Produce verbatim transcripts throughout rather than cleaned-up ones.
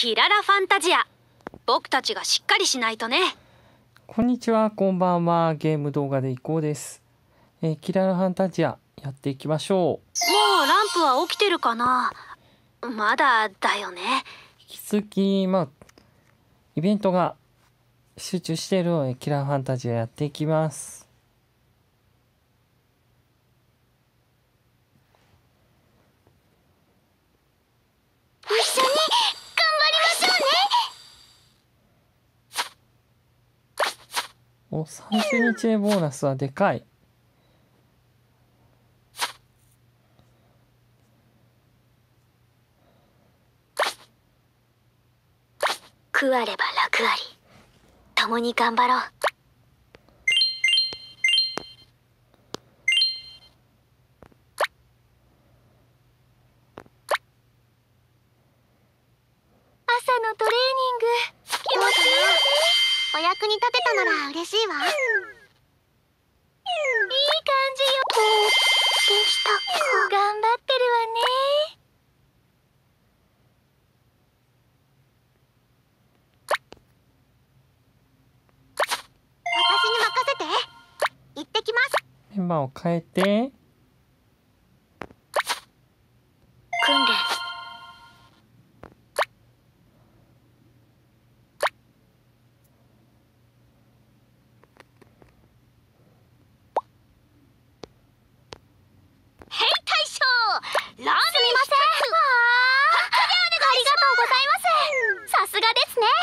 キララファンタジア。僕たちがしっかりしないとね。 こんにちは、こんばんは。ゲーム動画でいこうです。えー、キララファンタジアやっていきましょう。 もうランプは起きてるかな。まだだよね。 引き続き、まあ、イベントが集中しているので、キララファンタジアやっていきます。 一緒に頑張りましょうね。 お、さんじゅうにちめボーナスはでかい。 食われば楽あり。共に頑張ろう。朝のトレーニング気持ちいいね。 お役に立てたなら嬉しいわ。いい感じよ。 でしたか。 頑張ってるわね。 私に任せて。行ってきます。 メンバーを変えて訓練。へい大将、ラーメンすみません。ありがとうございます。さすがですね。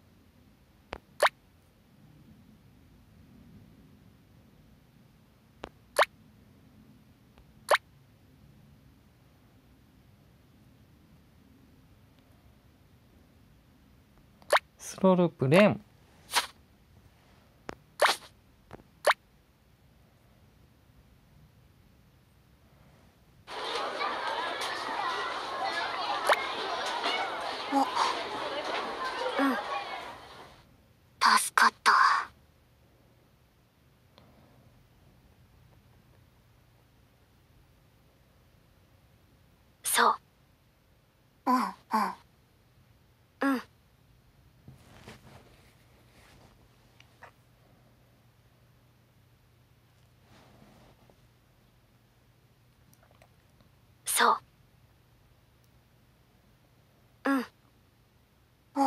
スローループレン。 うん、助かった。 そう。 うんうんうん。そう。うん。 お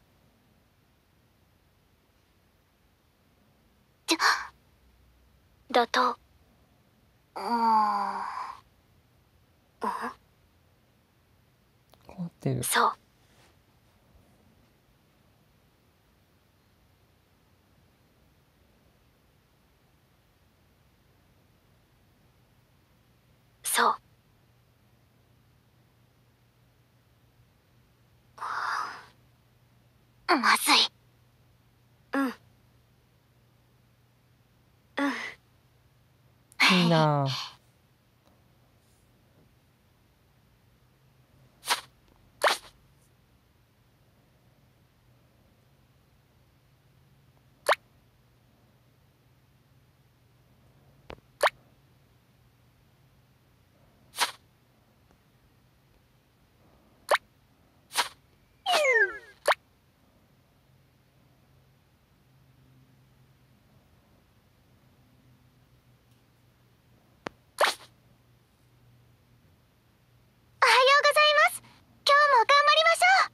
ちょだと。 うーん。 凍ってる。 そう。そう。 まずい。 うん。うん。 いいなぁ。 おはようございます。今日も頑張りましょう。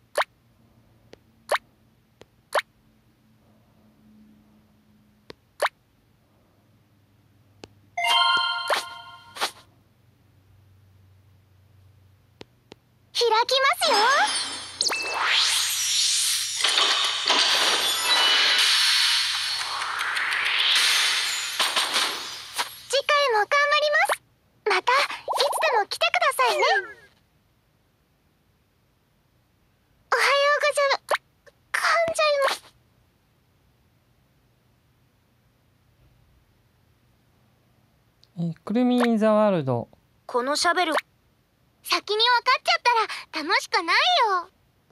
開きますよ。次回も頑張ります。またいつでも来てくださいね。おはようございます。噛んじゃいます。 えー、くるみインザワールド。 このシャベル。 先に分かっちゃったら楽しくないよ。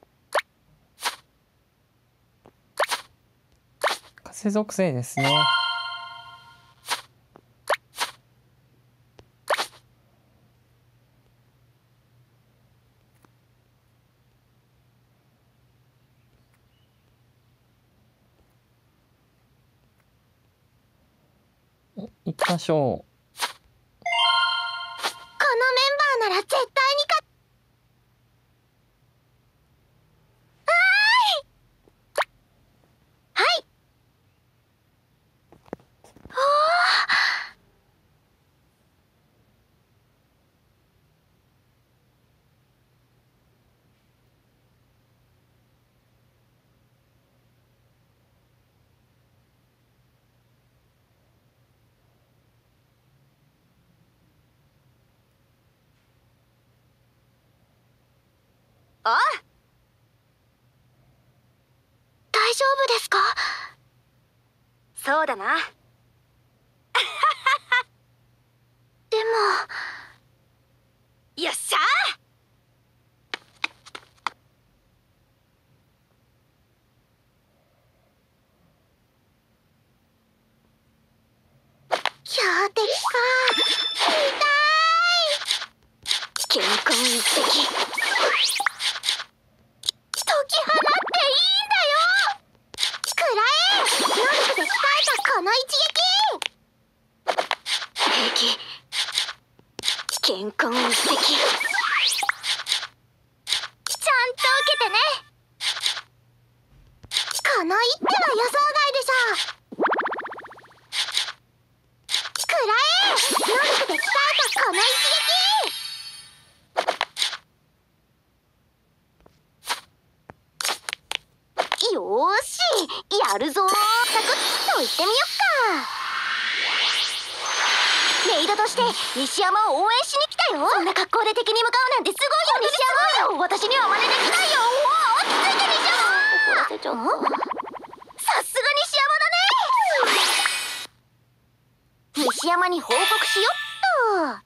風属性ですね。 行きましょう。 このメンバーなら絶対に勝っはい。おー。 あ、 大丈夫ですか？ そうだな。 でもよっしゃ強敵か。痛い。 健康一滴。 解き放っていいんだよ。食らえ。能力で鍛えたこの一平気。健康一滴。 撃。ちゃんと受けてね。この一手は予想外でしょ。食らえ。能力で鍛えたこの一撃。よーし、やるぞー。サクッと言ってみよっか。メイドとして西山を応援しに来たよ。そんな格好で敵に向かうなんてすごいよ西山。私には真似できないよ。おお、落ち着いて西山。怒らせちゃった。さすが西山だね。西山に報告しよっと。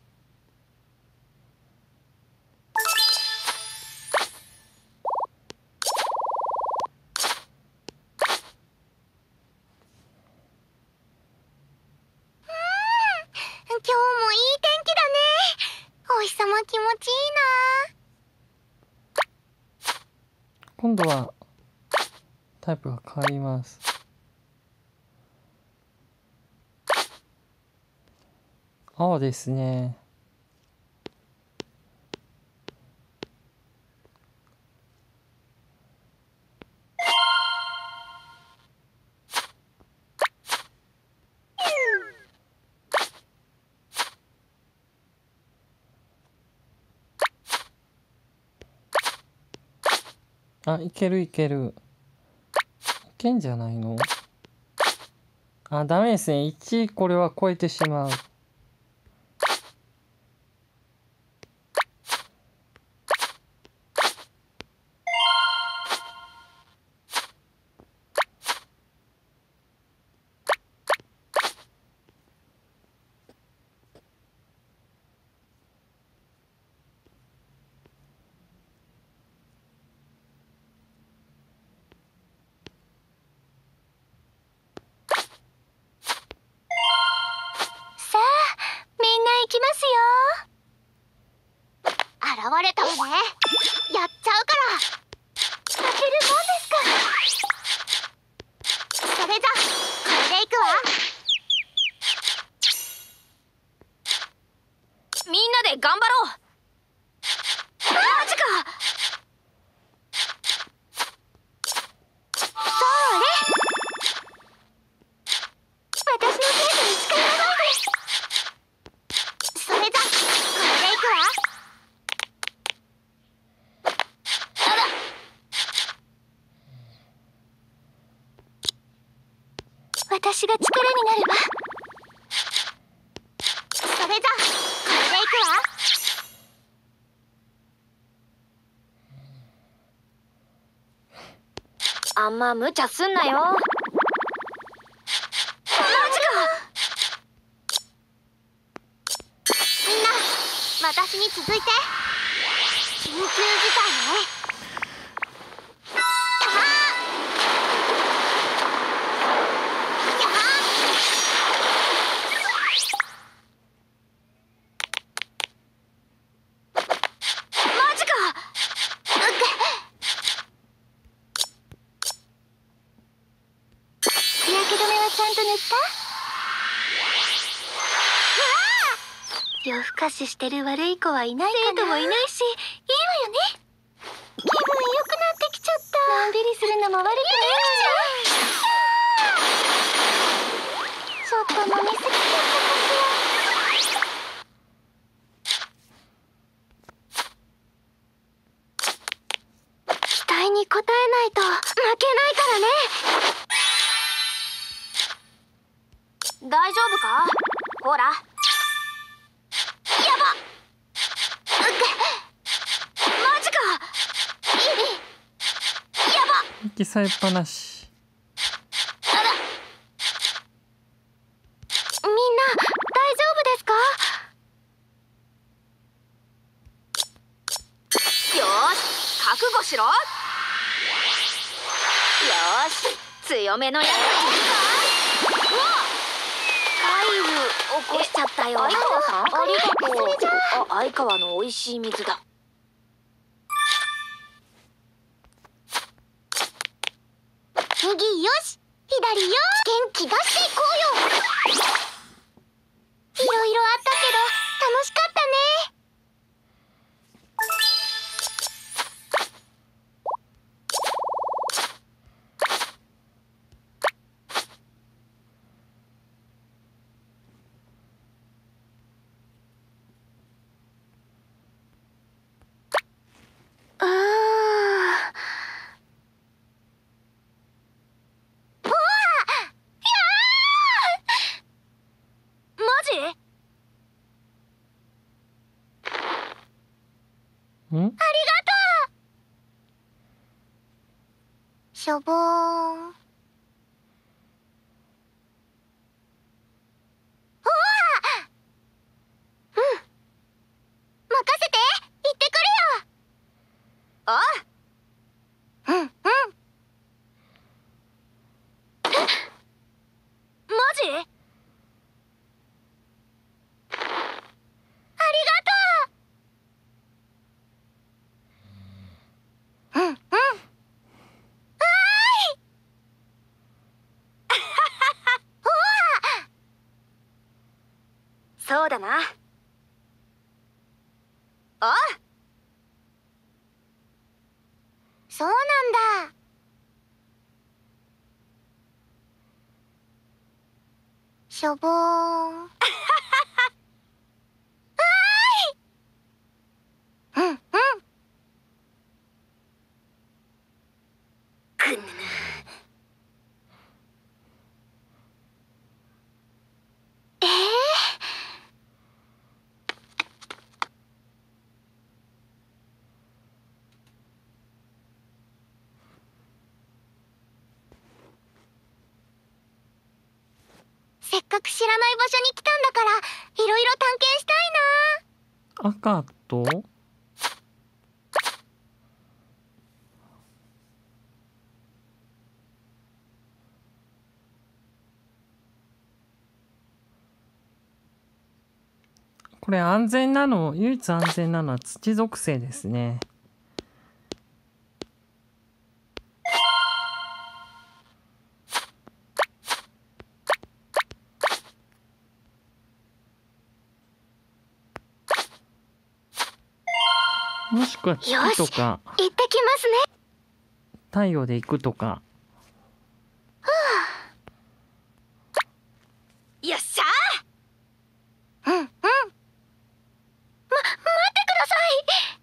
今日もいい天気だね。お日様気持ちいいな。 今度はタイプが変わります。青ですね。あ、いけるいける。いけんじゃないの？あ、ダメですね。いちこれは超えてしまう。 さあ、みんな行きますよ。現れたわね。やっちゃうから。負けるもんですか。それじゃ、これでいくわ。 みんなで頑張ろう。マジか。 それ。私のペースに近寄らないで。それじゃ、これでいくわ。私が力になるわ。それじゃ、これでいくあわ。 んま無茶すんなよ。マジか。 みんな、私に続いて。緊急事態ね。日焼け止めはちゃんと塗った？ 夜更かししてる悪い子はいないかな。生徒もいないし、いいわよね。気分良くなってきちゃった。のんびりするのも悪くないわよ。ちょっと飲みすぎちゃったかしら。期待に応えないと負けないからね。大丈夫か？ほら。やば。マジか。やば。 息さえっぱなし。 あら。みんな大丈夫ですか？よーし、覚悟しろ。よーし、強めのやつ。起こしちゃったよ。相川さん、ありがとう。あ、相川の美味しい水だ。次よし、左よ。元気出していこうよ。いろいろあったけど楽しかったね。あー。おわ！やー！マジ？ ん？ ありがとう。しょぼーん。おわ！うん。任せて。行ってくるよ。あ？うんうん。え？マジ？ありがとう。うんうん。あーい。おわ！そうだな。あ？そうなんだ。しょぼーん。あーい。うんうん。くぬぬ。えー、せっかく知らない場所に来たんだからいろいろ探検したいな。 赤とこれ安全なの、唯一安全なのは土属性ですね。もしくは月とか行ってきますね。 太陽で行くとか。 よっしゃー。うんうん。ま、待ってください。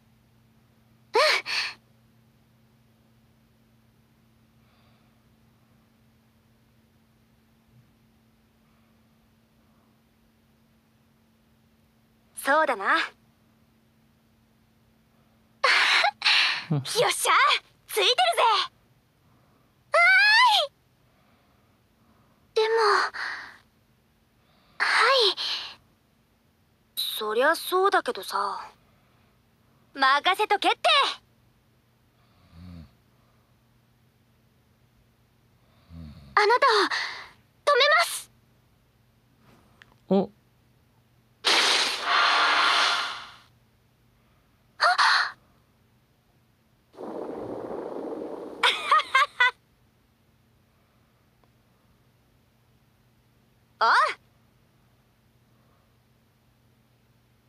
そうだな。よっしゃー、ついてるぜ。あーい。でも、はい。そりゃそうだけどさ。任せとけって。あなたを止めます。 お、 あ？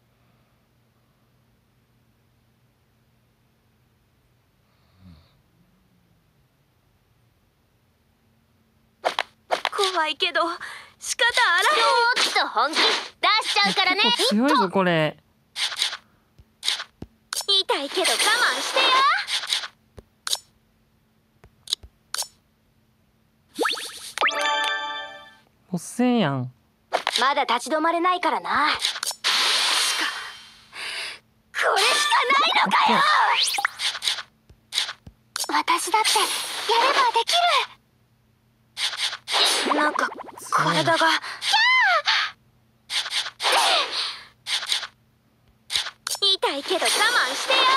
怖いけど仕方あらへん。 ちょっと本気出しちゃうからね。 結構強いぞこれ。 痛いけど我慢してや。 おっせんやん。 まだ立ち止まれないからな。 これしかないのかよ。 私だってやればできる。 なんか体が痛いけど我慢してや。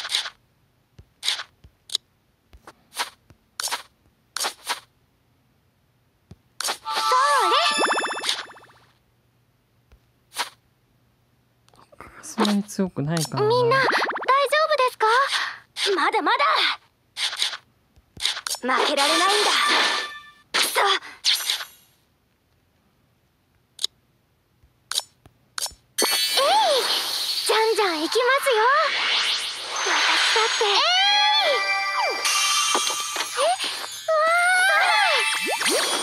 そんなに強くないかな。 みんな大丈夫ですか？まだまだ負けられないんだ。くそ。えい、じゃんじゃん行きますよ。私だって。えい。え、うわ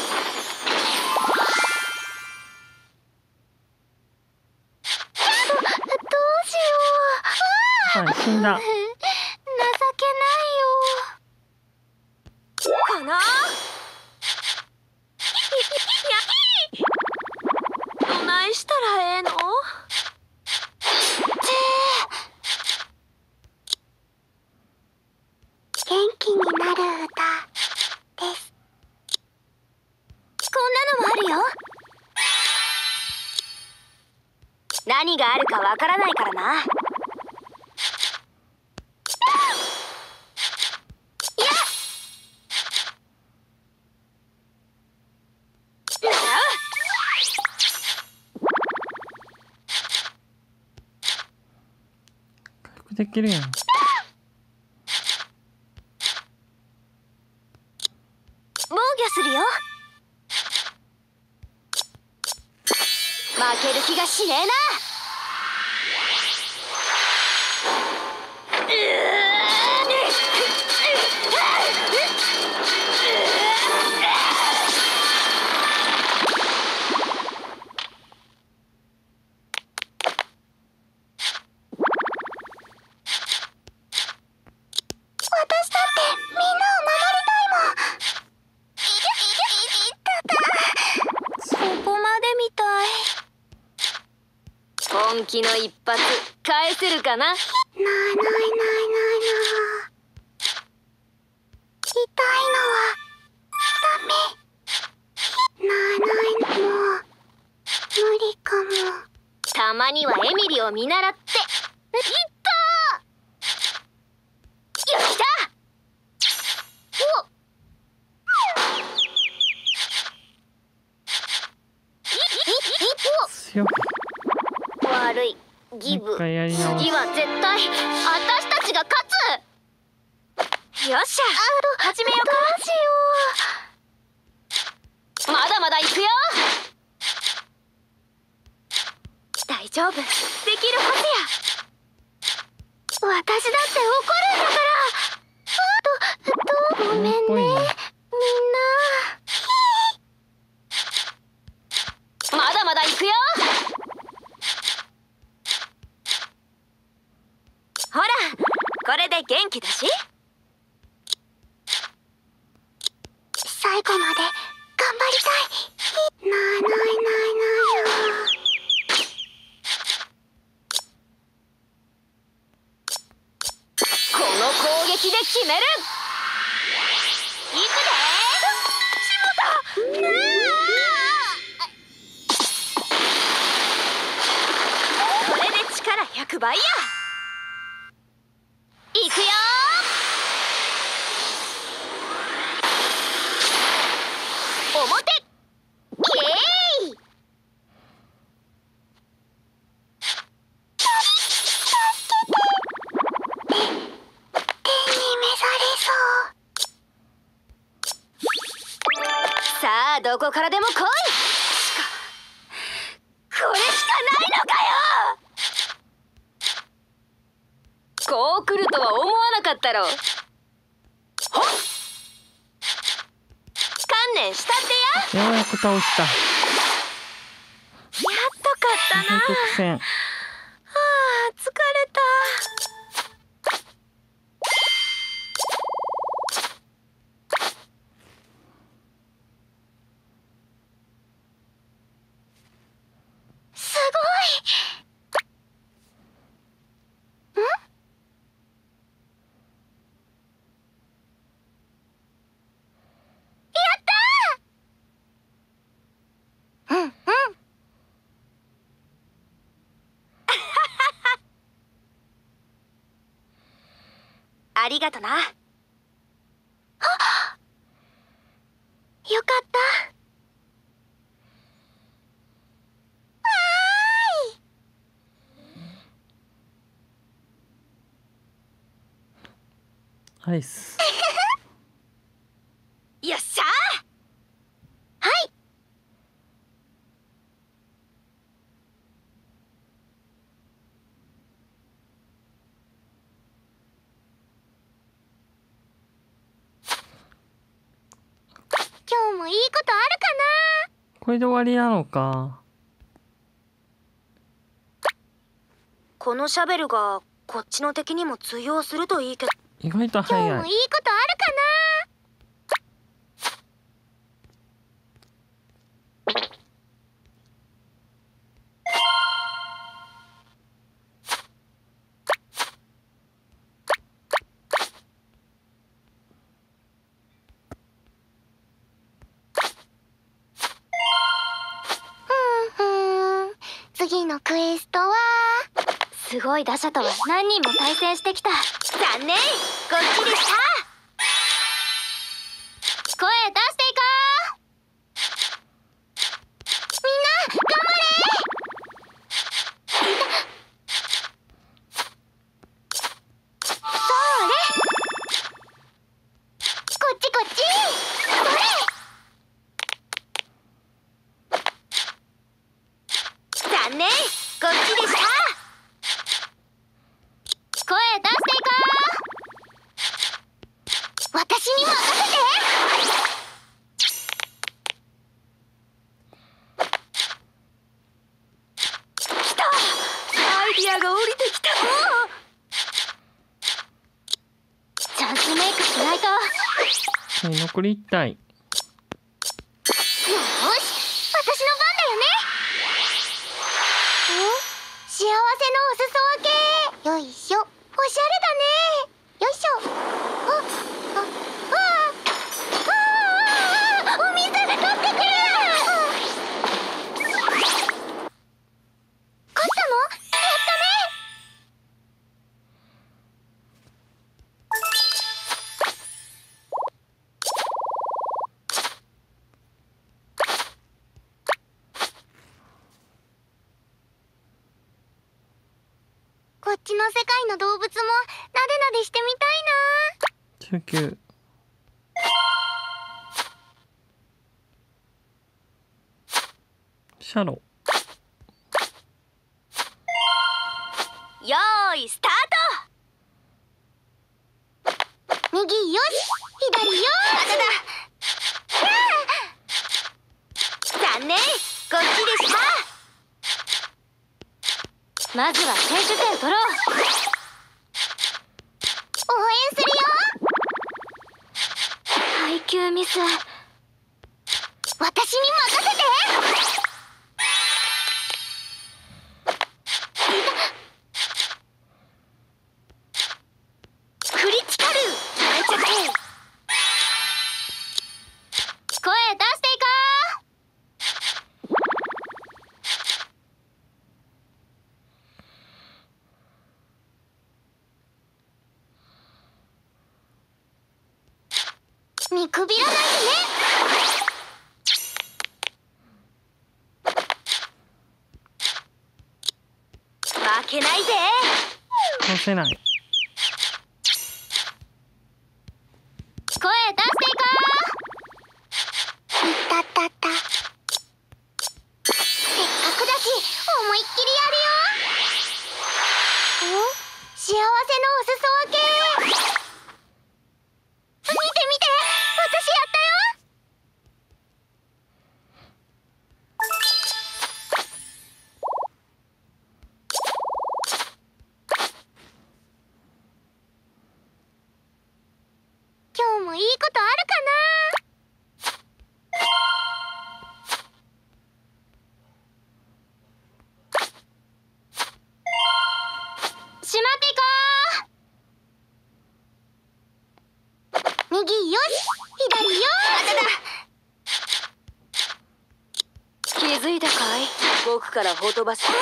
ー。どどうしよう。 はい、死んだ。 情けないよ。 かな。どないしたらええの？ 元気になる歌です。こんなのもあるよ。何があるかわからないからな。 回復できるやん。 防御するよ。負ける気がしねえな。私だってみんなを守りたいもん。そこまでみたい。本気の一発返せるかな。ないないないないないな。痛いのはダメ。ないないもう無理かも。たまにはエミリを見習って。いったー。よっしゃ。おっ。 強い。 悪いギブ。 もう一回やり直す。 次は絶対私たちが勝つ。 よっしゃ、始めようか。 どうしよう。まだまだ行くよ。 大丈夫、できるはずや。 私だって怒るんだから。あと、と、ごめんね。みんな。まだまだ行くよ。 ほら、これで元気だし。 最後まで頑張りたい。ないないないないよ。この攻撃で決める。いくで。しもた。 これで力ひゃくばいや。 いくよ。表。イエーイ。さあどこからでも来い。しかこれしかないのかよ。こう来るとは思わなかったろ。ほっ。観念したってや。 ようやく倒した。 やっと勝ったな。 大得戦。 ああ、疲れた。すごい。ん？やったー。うんうん。ありがとな。あ、よかった。 アイス。 よっしゃー。はい。今日もいいことあるかな。 これで終わりなのか。 このシャベルがこっちの敵にも通用するといいけど。 意外と今日早い。 もいいことあるかな。ふんふん。次のクエストはすごい打者とは何人も対戦してきた。 残念、こっちでした。声出していこう。みんな頑張れ。それ、こっちこっち。それ。残念、こっちでした。声出していこう。私に任せて。来た。アイディアが降りてきた。チャンスメイクしないと。 はい、残りいち体。 よーし、私の番だよね。お、幸せのお裾分け。よいしょ、おしゃれだね。よいしょ。あ、あ、ああ、お水取ってくる。勝ったの？やったね。こっちの世界の動物もなでなでしてみたいな。 じゅうきゅう。シャロ。 よーい、スタート。右よし、左よし。あだだ。残念、こっちでした。 まずは先取点取ろう。 応援するよ。 配球ミス。 私に任せて。クリティカル。やれちゃって。声出していこう。見くびらないでね。負けないぜ。 倒せない。 声出していこう。いたたた。せっかくだし思いっきりやるよ。お、幸せのお裾分け。見て見て、私やったよ。 もいいことあるかな。しまっていこう。右よし、左よし。 気づいたかい？僕からほとばし。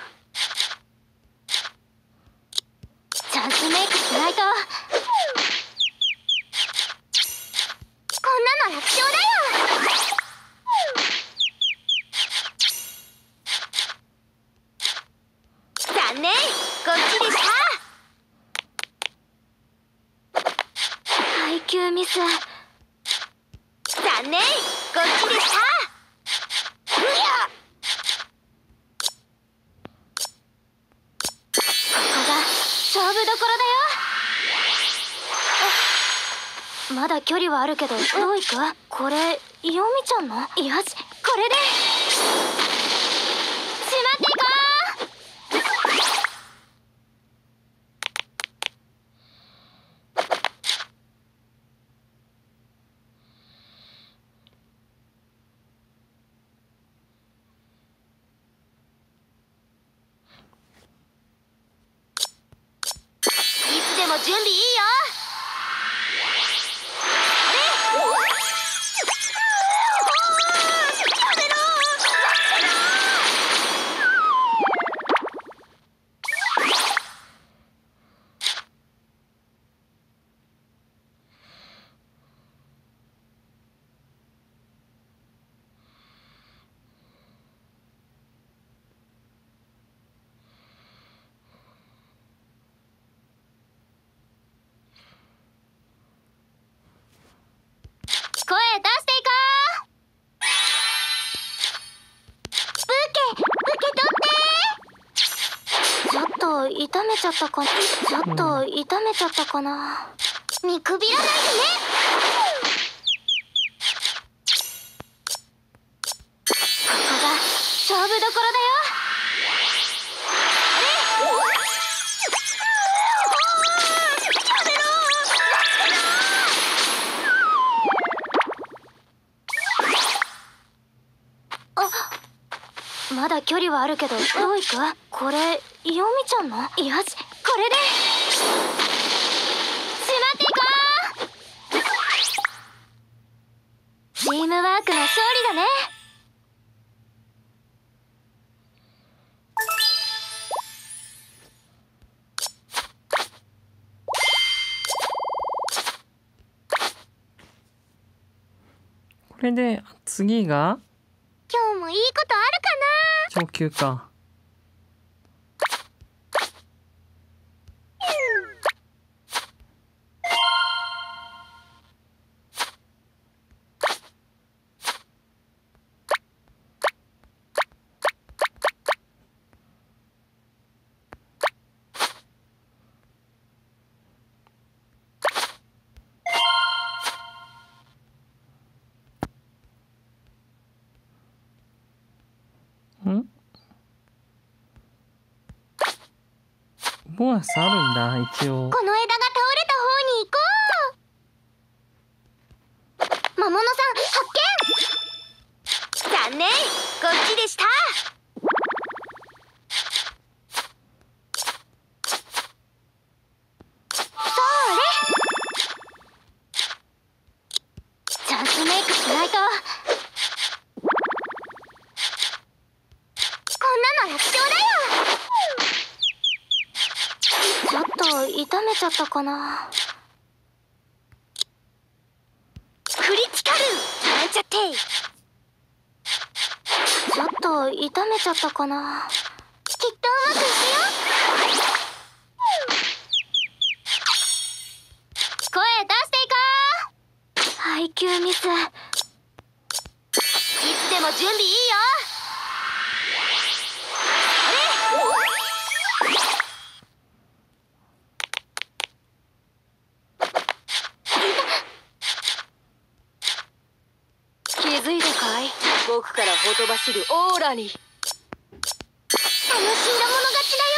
チャンスメイクしないと。こんなの楽勝だよ。残念、こっちでした。配球ミス。残念、こっちでした。うやっ、ここが勝負どころだよ。まだ距離はあるけど、どういく？これ、ヨミちゃんの？よし、これで。しまっていこう。いつでも準備いいよ。声出していこう。ブーケ、受け取って。ちょっと痛めちゃったかな。ちょっと痛めちゃったかな。見くびらないでね。ここが勝負どころだよ。まだ距離はあるけど、どういく？これ、ヨミちゃんの？よし、これで。しまっていこう。チームワークの勝利だね。 これで次が今日もいいことあるかな。 上級か。ん？ボーナスあるんだ、一応。 この枝が倒れた方に行こう。魔物さん発見。 残念、こっちでした。 それ。チャンスメイクしないと。こんなの楽勝だよ。ちょっと痛めちゃったかな。 クリティカルなんちゃって。 ちょっと痛めちゃったかな。きっとうまくいくよ。声出していこう。配球ミス。 いつでも準備いいよ。気づいたかい？僕からほとばしるオーラに。 楽しんだもの勝ちだよ。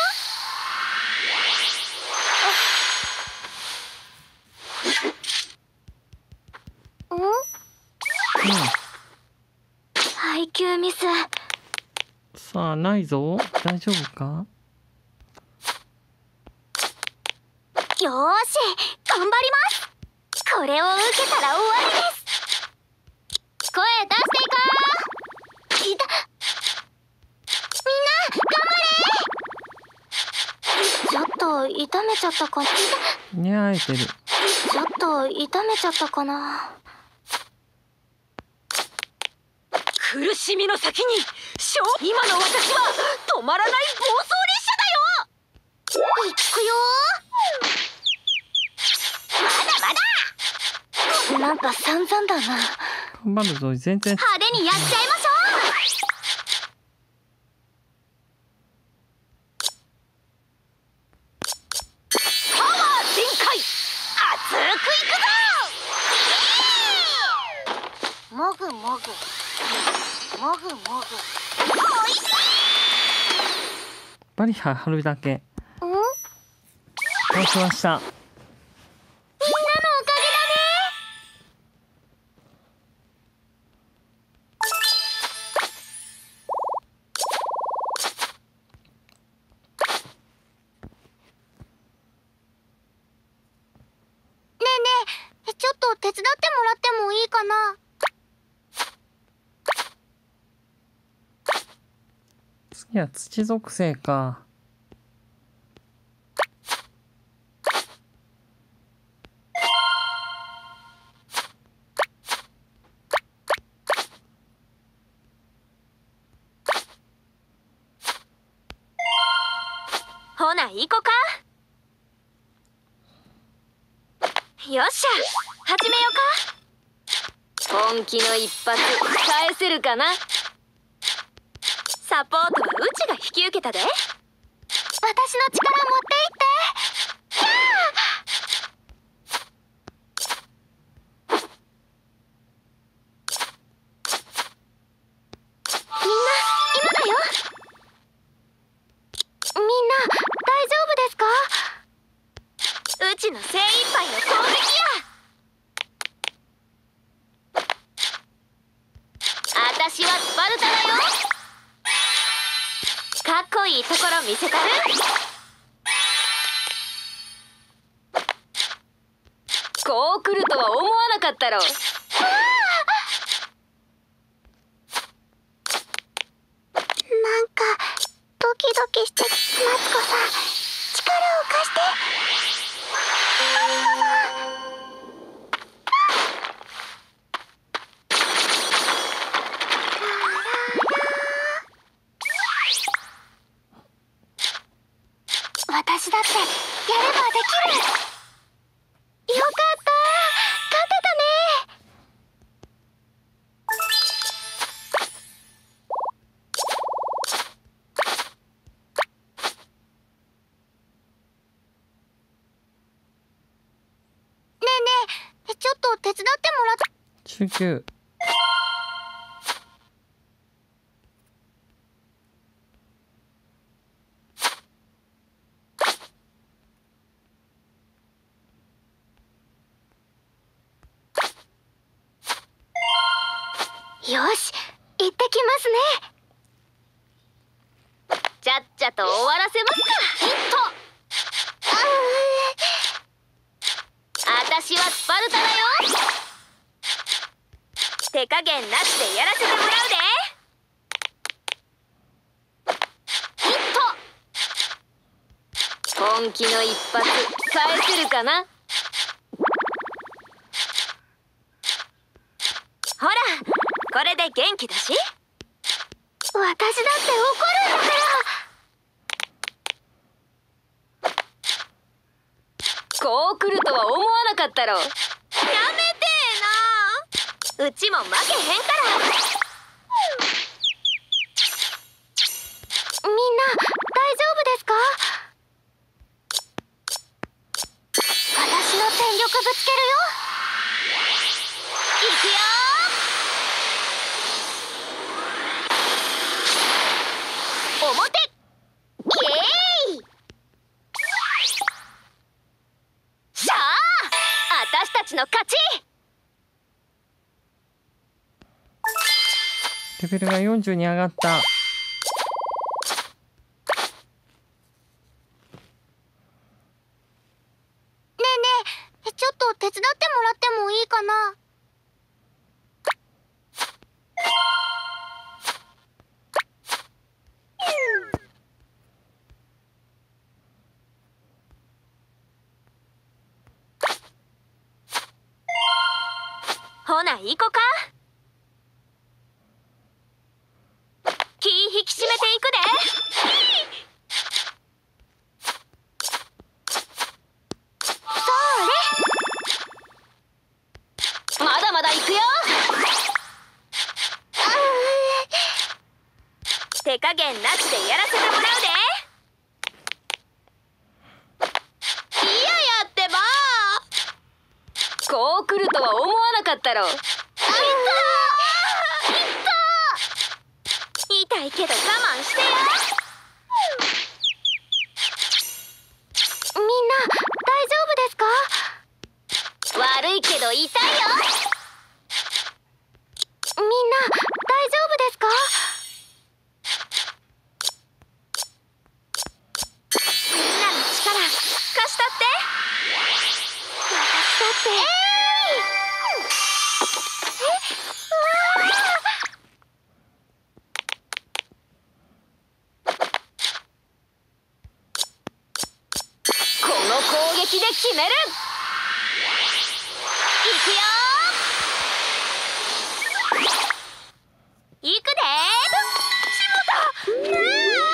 配球ミス。 さあ、ないぞ。大丈夫か？ よーし、頑張ります。これを受けたら終わりです。声出していこう。いた。みんな頑張れ。ちょっと痛めちゃったかな。 にゃーえてる。 ちょっと痛めちゃったかな。 苦しみの先に勝今の私は止まらない暴走列車だよ。 いくよー。まだまだ。なんか散々だな。 頑張るぞ。全然。 派手にやっちゃいましょパワー全開、熱くいくぞ。 う。もぐもぐもぐもぐ。おいしい。 バリア張るだけ。 うん、みんなの倒しました。 おかげだね。ねえねえ、ちょっと手伝ってもらってもいいかな。 次は土属性か。 ほな行こか。よっしゃ、始めようか。本気の一発返せるかな。サポートはうちが引き受けたで。 私の力持っていって。みんな今だよ。みんな大丈夫ですか？ うちの精一杯の攻撃や。あたしはスパルタだよ。かっこいいところ見せたる。こう来るとは思わなかったろ。 なんかドキドキして夏子さん、力を貸して。私だってやればできる。よかった、勝てたね。ねえねえ、ちょっと手伝ってもらって。 中級。 よし、行ってきますね。 ちゃっちゃと終わらせますか。ヒット。あたしはスパルタだよ。手加減なしでやらせてもらうで。ヒット。本気の一発返せるかな。ほら、これで元気だし。 私だって怒るんだから。 こう来るとは思わなかったろ。やめてーな。うちも負けへんから。 みんな大丈夫ですか？私の全力ぶつけるよ。 いくよー。表。イエーイ。しゃあ、私たちの勝ち。 レベルがよんじゅうに上がった。 ねえねえ、ちょっと手伝ってもらってもいいかな。 ほな行こか。気引き締めていくで。まだまだ行くよ。手加減なしでやらせてもらうで。いややってば。こう来るとは思わなかったろ。痛いけど我慢してよ。 みんな大丈夫ですか？ 悪いけど痛いよ。 みんな大丈夫ですか？ みんなの力貸したって。 私だって。えい！え？うわこの攻撃で決める。いくよ。いくで。しも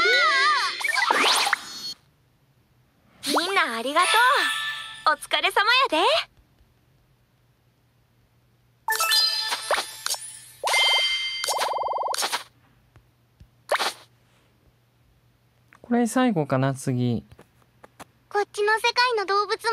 た。みんなありがとう。お疲れ様やで。 これ最後かな、次。 こっちの世界の動物もなで。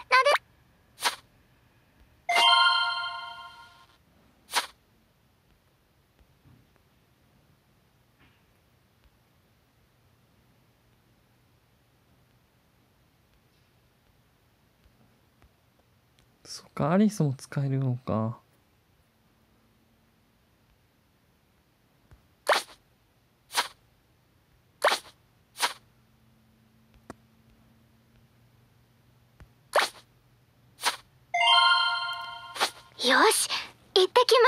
そっか、アリスも使えるのか。 よし、行ってき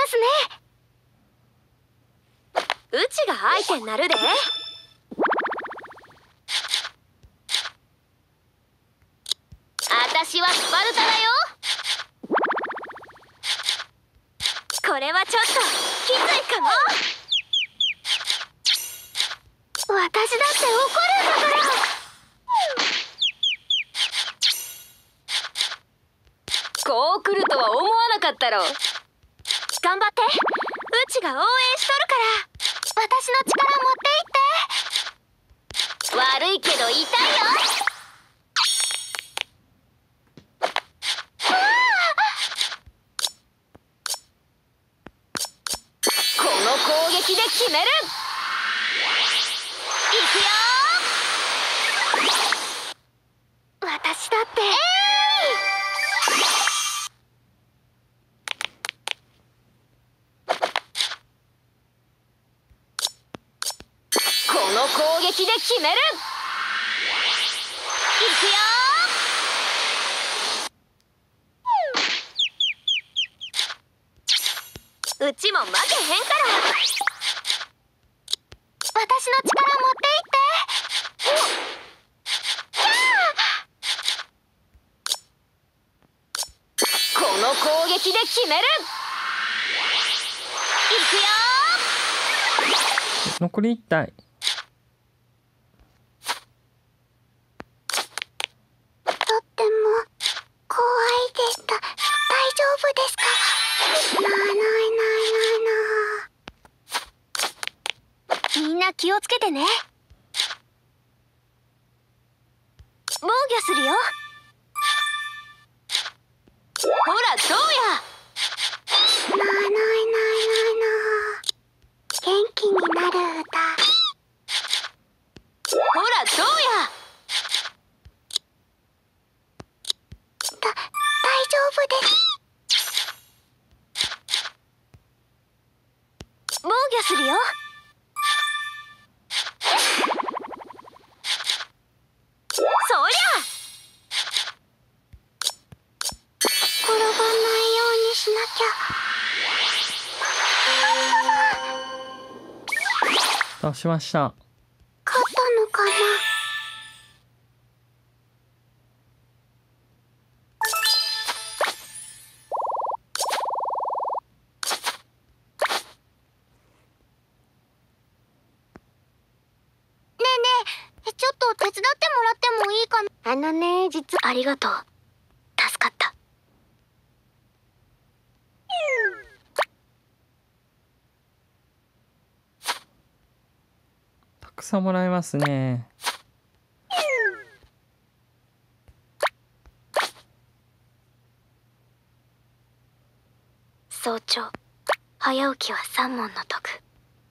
ますね。 うちが相手になるで。あたしはスパルタだよ。これはちょっときついかも。 私だって怒るんだから。 こう来るとは思わなかったろ。頑張って。うちが応援しとるから。 私の力持っていって。 悪いけど痛いよ。この攻撃で決める。いくよ。 私だって。えい！ この攻撃で決める。いくよ。うちも負けへんから。 私の力持っていって。 この攻撃で決める。いくよ。 残りいち体。 とっても怖いです。大丈夫ですか？なあなあなあなあなあ。みんな気をつけてね。防御するよ。 ほらどうや。 なあなあなあなあなあ。元気になる歌。 ほらどうや。 だ、大丈夫です。防御慮するよ。 そりゃ転ばないようにしなきゃ。 倒しました。 勝ったのかな。ねえねえ、ちょっと手伝ってもらってもいいかな。あのね、実はありがとう。助かった。 たくさんもらえますね。 早朝早起きは三問の徳。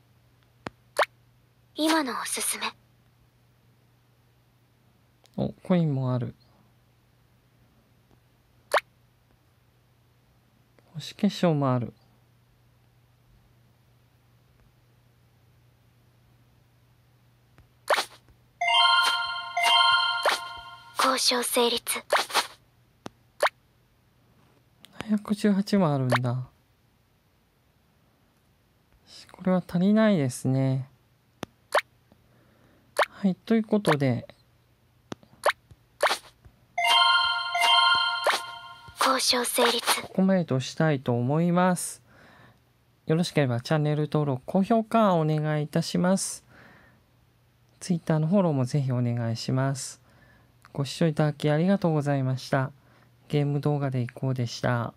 今のおすすめ。 お、コインもある。星化粧もある。 交渉成立。 ひゃくじゅうはちもあるんだ。これは足りないですね。はい、ということで交渉成立。 ここまでとしたいと思います。よろしければチャンネル登録、高評価お願いいたします。Twitter のフォローもぜひお願いします。ご視聴いただきありがとうございました。ゲーム動画でいこうでした。